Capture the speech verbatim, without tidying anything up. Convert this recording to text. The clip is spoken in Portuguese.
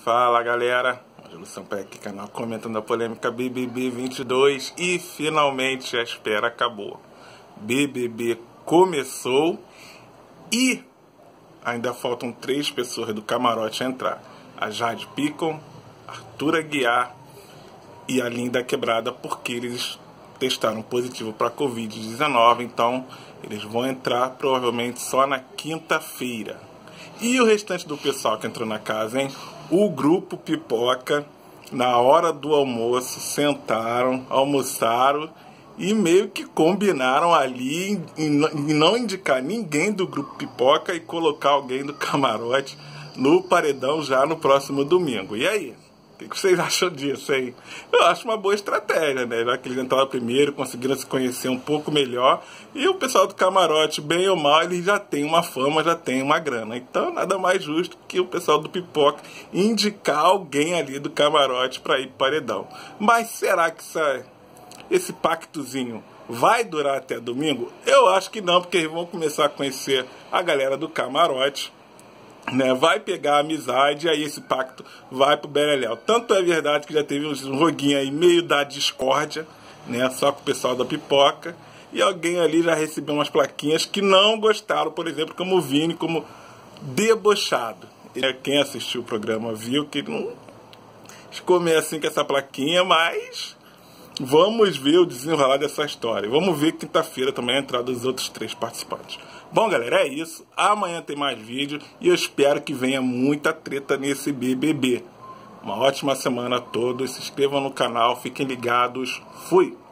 Fala galera, Angelo Sampaio aqui, canal comentando a polêmica B B B vinte e dois e finalmente a espera acabou. B B B começou e ainda faltam três pessoas do camarote a entrar: a Jade Picon, Arthur Aguiar e a Linda Quebrada, porque eles testaram positivo para Covid dezenove, então eles vão entrar provavelmente só na quinta-feira. E o restante do pessoal que entrou na casa, hein? O grupo Pipoca, na hora do almoço, sentaram, almoçaram e meio que combinaram ali em não indicar ninguém do grupo Pipoca e colocar alguém do camarote no paredão já no próximo domingo. E aí? O que vocês acham disso aí? Eu acho uma boa estratégia, né? Já que eles entraram primeiro, conseguiram se conhecer um pouco melhor. E o pessoal do camarote, bem ou mal, eles já tem uma fama, já tem uma grana. Então nada mais justo que o pessoal do Pipoca indicar alguém ali do camarote para ir para paredão. Mas será que essa, esse pactozinho vai durar até domingo? Eu acho que não, porque eles vão começar a conhecer a galera do camarote, né, vai pegar a amizade e aí esse pacto vai pro beleléu. Tanto é verdade que já teve um joguinho aí meio da discórdia, né, só com o pessoal da Pipoca, e alguém ali já recebeu umas plaquinhas que não gostaram, por exemplo, como o Vini, como debochado. E quem assistiu o programa viu que não ficou meio assim com essa plaquinha, mas vamos ver o desenrolar dessa história. Vamos ver quinta-feira também a entrada dos outros três participantes. Bom, galera, é isso. Amanhã tem mais vídeo e eu espero que venha muita treta nesse B B B. Uma ótima semana a todos. Se inscrevam no canal, fiquem ligados. Fui!